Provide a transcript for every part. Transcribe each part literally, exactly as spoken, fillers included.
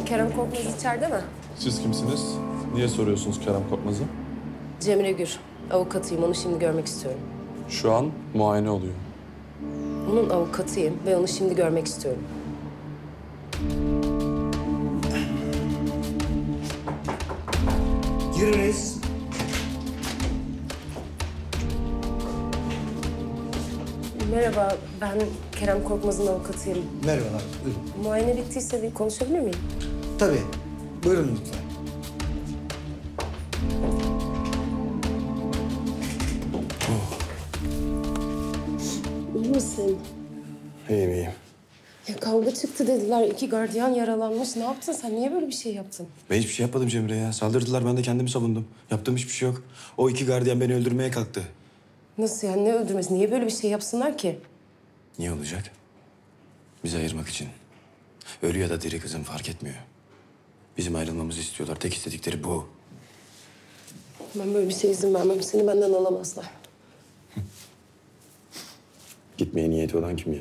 Kerem Korkmaz içeride mi? Siz kimsiniz? Niye soruyorsunuz Kerem Korkmaz'ı? Cemre Gür. Avukatıyım. Onu şimdi görmek istiyorum. Şu an muayene oluyor. Onun avukatıyım ve onu şimdi görmek istiyorum. Giriniz. Merhaba, ben Kerem Korkmaz'ın avukatıyım. Merhabalar, buyurun. Muayene bittiyse bir konuşabilir miyim? Tabii, buyurun lütfen. İyi misin? İyiyim, iyiyim. Ya kavga çıktı dediler. İki gardiyan yaralanmış. Ne yaptın sen? Niye böyle bir şey yaptın? Ben hiçbir şey yapmadım Cemre ya. Saldırdılar, ben de kendimi savundum. Yaptığım hiçbir şey yok. O iki gardiyan beni öldürmeye kalktı. Nasıl yani? Ne öldürmesi? Niye böyle bir şey yapsınlar ki? Niye olacak? Bizi ayırmak için. Ölü ya da diri kızım fark etmiyor. Bizim ayrılmamızı istiyorlar. Tek istedikleri bu. Ben böyle bir şey izin vermem. Seni benden alamazlar. Gitmeye niyeti olan kim ya?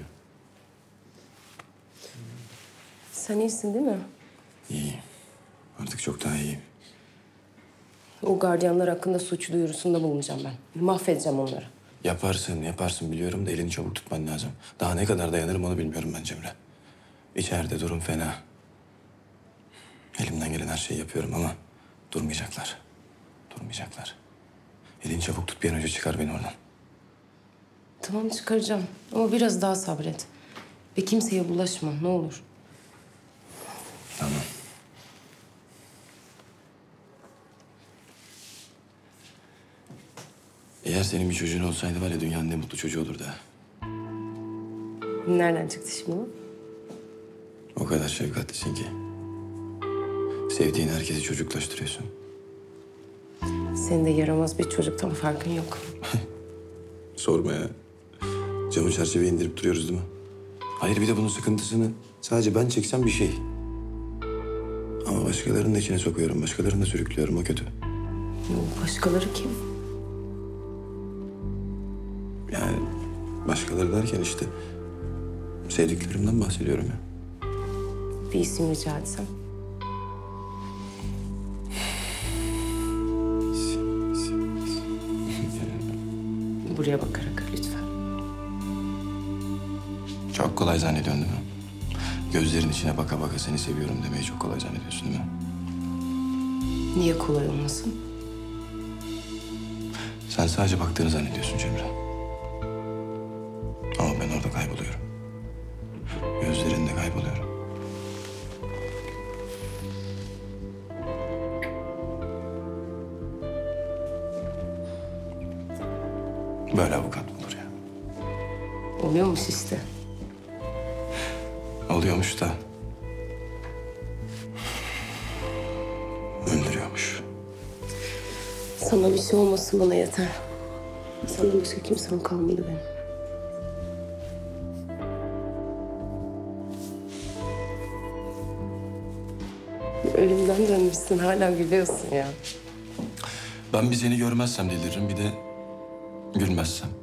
Sen iyisin değil mi? İyiyim. Artık çok daha iyiyim. O gardiyanlar hakkında suç duyurusunda bulunacağım ben. Mahvedeceğim onları. Yaparsın, yaparsın biliyorum da elini çabuk tutman lazım. Daha ne kadar dayanırım onu bilmiyorum ben Cemre. İçeride durum fena. Elimden gelen her şeyi yapıyorum ama durmayacaklar. Durmayacaklar. Elini çabuk tut, bir an önce çıkar beni oradan. Tamam çıkaracağım ama biraz daha sabret. Ve kimseye bulaşma ne olur. Tamam. Eğer senin bir çocuğun olsaydı var ya dünyanın en mutlu çocuğu olurdu ha. Nereden çıktı şimdi bu? O kadar şefkatlisin ki. Sevdiğin herkesi çocuklaştırıyorsun. Senin de yaramaz bir çocuktan farkın yok. Sorma ya. Camı çerçeve indirip duruyoruz değil mi? Hayır bir de bunun sıkıntısını sadece ben çeksem bir şey. Ama başkalarının da içine sokuyorum. Başkalarını da sürüklüyorum. O kötü. Başkaları kim? Yani başkaları derken işte sevdiklerimden bahsediyorum ya. Bir isim rica etsem. Buraya bakarak lütfen. Çok kolay zannediyorsun değil mi? Gözlerin içine baka baka seni seviyorum demeyi çok kolay zannediyorsun değil mi? Niye kolay olmasın? Sen sadece baktığını zannediyorsun Cemre. Ama ben orada kayboluyorum. Gözlerinde kayboluyorum. Böyle avukat mı olur ya? Oluyormuş işte. Oluyormuş da öldürüyormuş. Sana bir şey olmasın bana yeter. Sana başka kimsem kalmadı benim. Ölümden dönmüşsün hala gülüyorsun ya. Ben bir seni görmezsem deliririm, bir de gülmezsem.